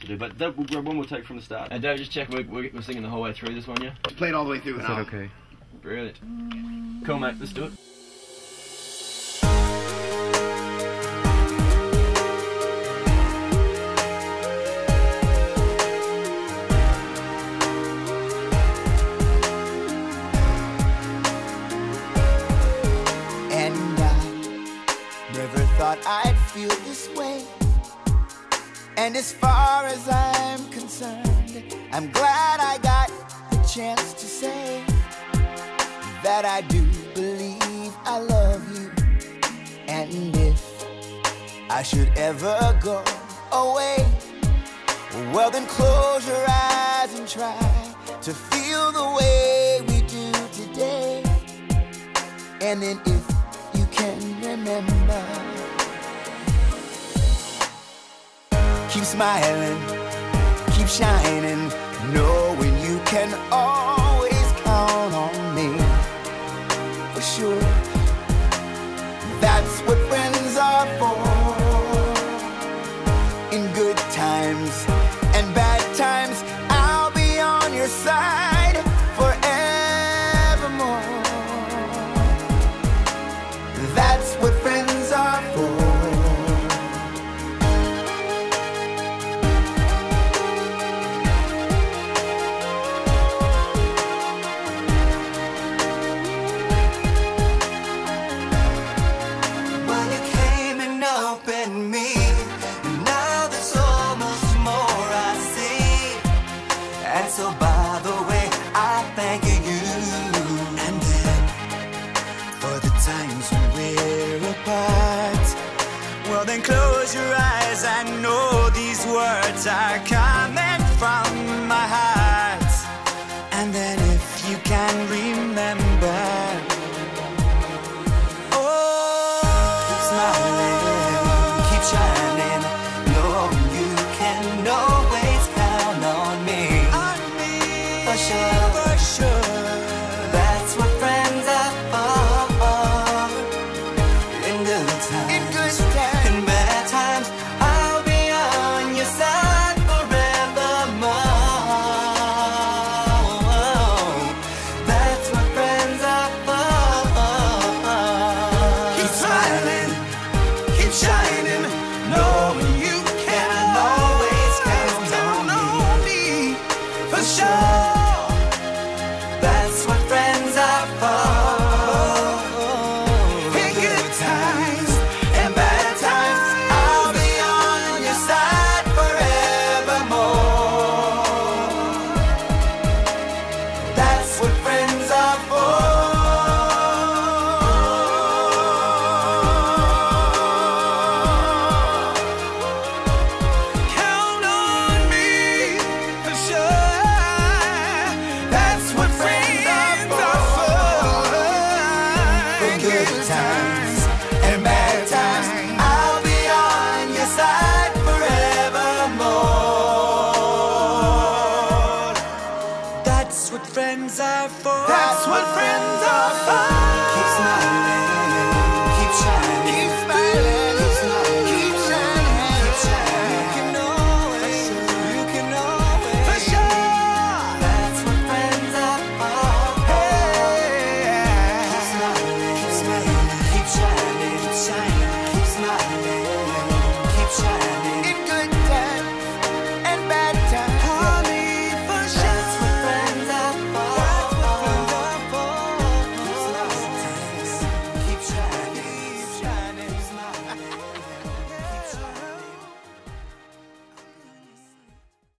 to do. But we'll grab one more take from the start. And David, just check, we're singing the whole way through this one, yeah? Just play it all the way through now. Okay. Brilliant. Cool, mate, let's do it. I'd feel this way, and as far as I'm concerned, I'm glad I got the chance to say that I do believe I love you. And if I should ever go away, well then close your eyes and try to feel the way we do today. And then if you can remember, keep smiling, keep shining, knowing you can always count on me. For sure, that's what friends are for. In good times and bad times, I'll be on your side forevermore. That's what friends are for. So by the way, I thank you. And then for the times when we're apart, well then close your eyes. I know these words are coming from my heart. And then if you can remember, oh, keep smiling, keep shining, knowing you can always count on me. For sure, that's what friends are for. In good times, in bad times, I'll be on your side forevermore. That's what friends are for. Keep smiling, keep shining, knowing you can always count on me. For sure. Friends are for. That's what friends